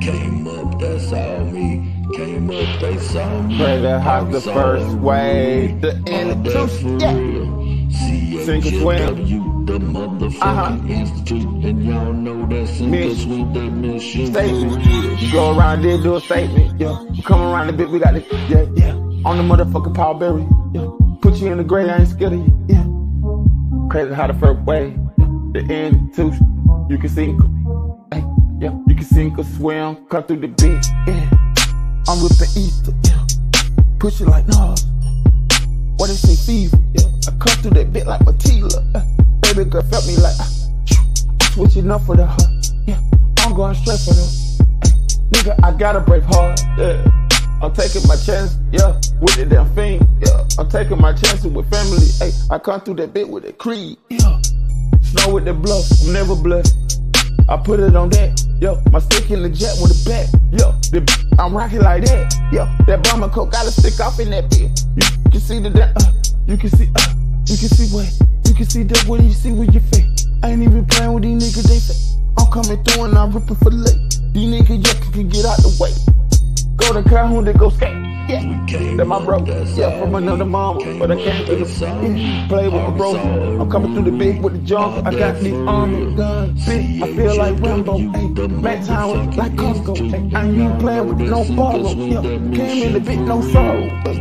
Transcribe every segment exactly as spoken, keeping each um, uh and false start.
came up, that's all me. Came up, they saw me. Pray the house the first wave. The end That's for yeah. real. Sink or swim. The motherfucking Uh-huh. institute. And y'all know that sink or swim, that mission. Statement. You go around there, do a statement. Yeah. You come around the bit, we got it. Yeah, yeah. On the motherfucking power berry. Yeah. Put you in the gray, I ain't scared of you. Yeah. Crazy how the first wave. Yeah. The institution. You can sink. Hey, yeah. You can sink or swim. Come through the bit. Yeah. I'm ripping Easter. Yeah. Push it like Nas. What they say fever. Yeah. I come through that bit like Matila. Uh, baby girl felt me like uh, switching up for the heart. Yeah. I'm going straight for the uh, nigga. I gotta break hard. Yeah. I'm taking my chance. Yeah. With the damn fiend. Yeah. I'm taking my chances with family. Hey. I come through that bit with the creed. Yeah. Snow with the bluff. I'm never blessed. I put it on that, yo. My stick in the jet with a bat, yo. The, I'm rocking like that, yo. That bomber coke gotta stick off in that bit. You can see the, uh, you can see, uh, you can see what, you can see that what you see with your face. I ain't even playing with these niggas, they fake. I'm coming through and I'm ripping for the lake. These niggas, yeah, can get out the way. GoldyCalhoun, they go skate. Yeah, that my bro, yeah, from another mama, but I can't do the yeah, play with my bro. I'm coming through the big with the junk. I got these army guns, bitch. I feel like Rambo, ayy. Mac time like Costco, ayy. I ain't even playing with no borrow, yeah. Came in the bit, no sorrow.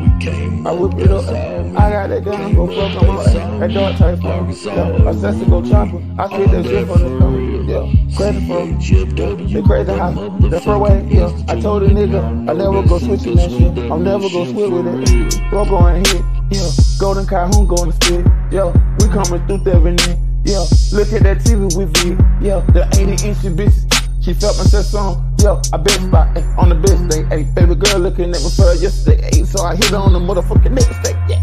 I whip it up, ay. I got that gun, go fuck on my ayy. That dog type flow, yeah. I said to go chopper, I spit that shit from the phone, yeah. Crazy for, they crazy house, that's for way, yeah. I told a nigga, I never go switching that shit. I'm never gonna swim with it. Bro going hit, yeah. GoldyCalhoun going to spit, yeah. We coming through Devin, yeah. Look at that T V we V, yeah. The eighty inch bitch, she felt my set song, yeah. I bet spot eh, on the best day, ayy. Baby girl looking at me for yesterday, ayy. So I hit her on the motherfucking next day, yeah.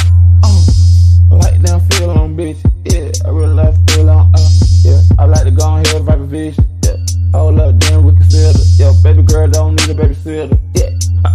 Uh, like down feel on bitch, yeah. I really like feel on, uh, yeah. I like to go on here, vibe vision, yeah. Hold up, then we consider, yeah. Baby girl don't need a babysitter, yeah.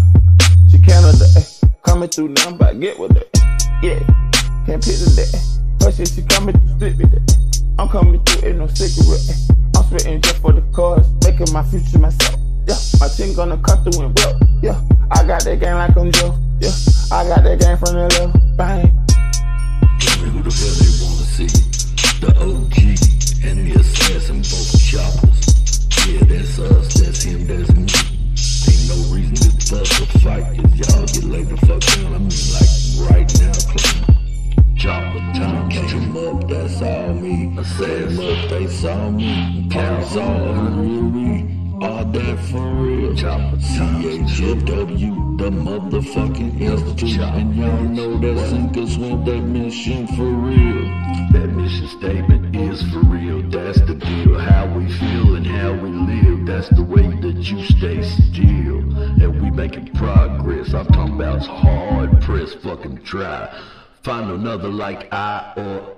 Canada, eh, coming through now, but I get with it, yeah. Can't picture that, but shit, she coming through stick with it. I'm coming through, ain't no cigarette. Eh. I'm spitting just for the cars, making my future myself. Yeah, my team gonna cut through and blow. Yeah, I got that game like I'm Joe. Yeah, I got that game from the left, bang. Tell me who the hell they wanna see? The O G and the assassin, both choppers. Yeah, that's us, that's him, that's me. Ain't no reason to fuss or fight, cause y'all get laid the fuck down. I mean, like right now, clean. Chopper time came up, that's all me. Assassin up, they saw me. Cows all hungry. All that for real. Chopper C H F W, the motherfucking institute. And y'all know that sink or swim, that mission for real. That mission statement is for real. That's the deal. How we feel and how we live. That's the way that you stay still. And we making progress. I'm talking about hard press, fucking try. Find another like I or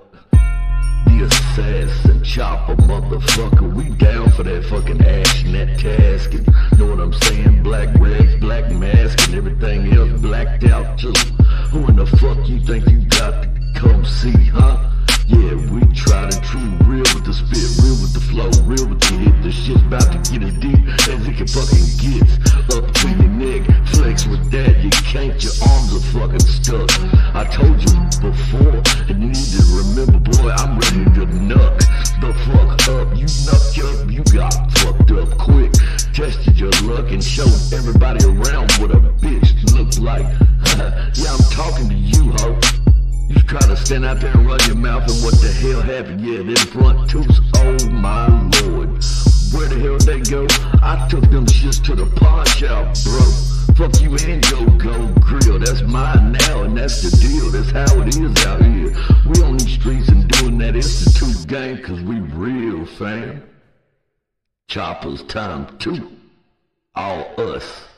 the assassin, chopper, motherfucker. We down for that fucking action, that task. And know what I'm saying? Black rags, black mask, and everything else blacked out too. Who in the fuck you think you got to come see, huh? Yeah, we tried and true, real with the spit, real with the flow, real with the hit. The shit's about to get as deep as it can fucking get. Up to your neck, flex with that, you can't, your arms are fucking stuck. I told you before, and you need to remember, boy, I'm ready to knuck the fuck up. You knucked up, you got fucked up quick. Tested your luck and showed everybody around what a bitch looks like. Yeah, I'm talking to you, ho. You try to stand out there and run your mouth and what the hell happened? Yeah, them front tooths, oh my lord. Where the hell they go? I took them shits to the pawn shop, bro. Fuck you and your gold grill. That's mine now and that's the deal. That's how it is out here. We on these streets and doing that institute game cause we real, fam. Choppers time two. All us.